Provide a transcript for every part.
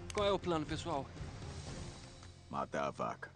Qual é o plano, pessoal? Matar a vaca.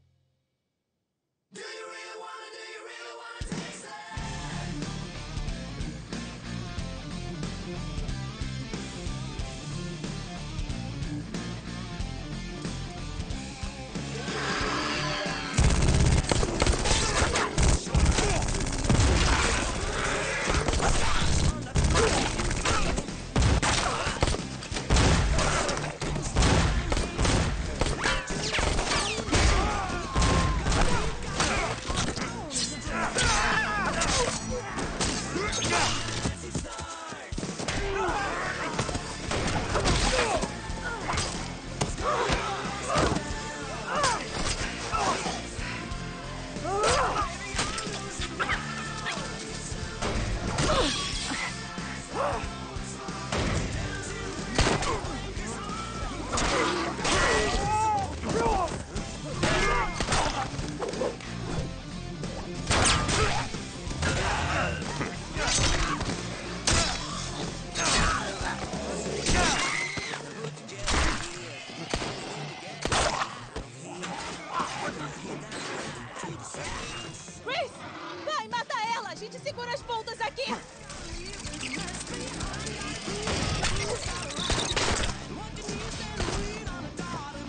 Chris! Vai, mata ela! A gente segura as pontas aqui!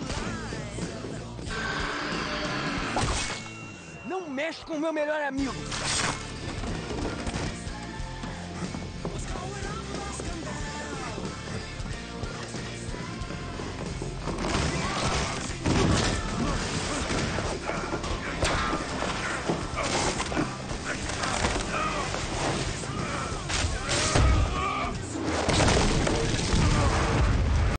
Não mexe com o meu melhor amigo!